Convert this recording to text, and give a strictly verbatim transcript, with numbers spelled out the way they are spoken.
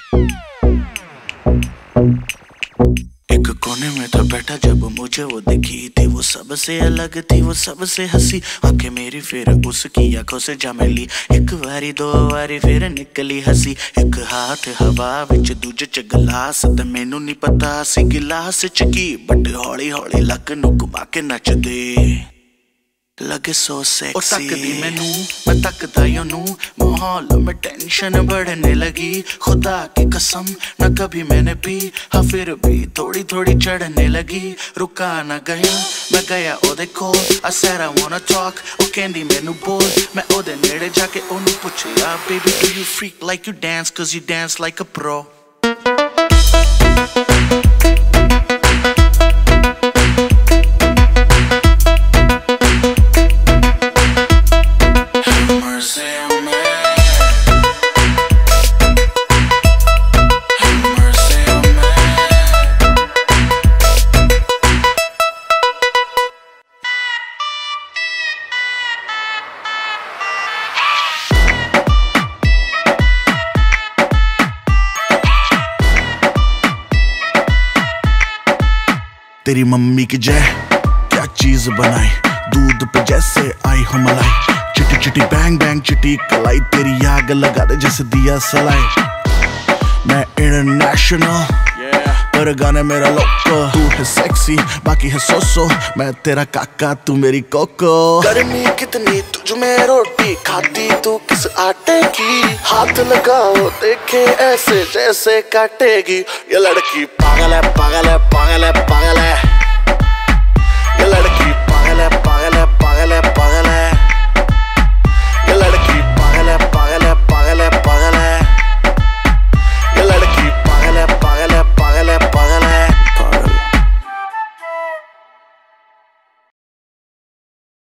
एक कोने में था बैठा जब मुझे वो दिखी थी, वो सबसे अलग थी, वो सबसे हंसी। आंखें मेरी फिर उसकी आंखों से जा मिली, एक बारी दो बारी फिर निकली हंसी। एक हाथ हवा विच दूजे च गिलास, ते मैनू नहीं पता सी गिलास च की, बट हौली हौली लक नू घुमा के नचदे लगे सो सेक्सी। ओ तकदी मैनू मैं तकदा ओनू, माहौल में टेंशन बढ़ने लगी। खुदा की कसम न कभी मैंने पी, हाँ फिर भी थोड़ी थोड़ी चढ़ने लगी। रुका ना गया मैं गया ओदे कोल, I said I wanna talk, ओ कहंदी मैनू बोल। मैं ओदे नेड़े जाके ओनू पुछया, baby do you freak like you dance, cause you dance like a pro। तेरी मम्मी की जय क्या चीज बनाई, दूध पे जैसे आई हो मलाई। चिटी चिटी बैंग बैंग चिटी कलाई, तेरी आग लगा दे जैसे दिया सलाई। मैं इंटरनेशनल yeah. पर गाने मेरा लोको। तू है सेक्सी बाकी है सोसो, मैं तेरा काका तू मेरी कोको। गर्मी कितनी तुझ में रोटी खाती तू किस आटे की, हाथ लगाओ देखे ऐसे जैसे काटेगी। ये लड़की पागल है पागल है पागल है पागल है।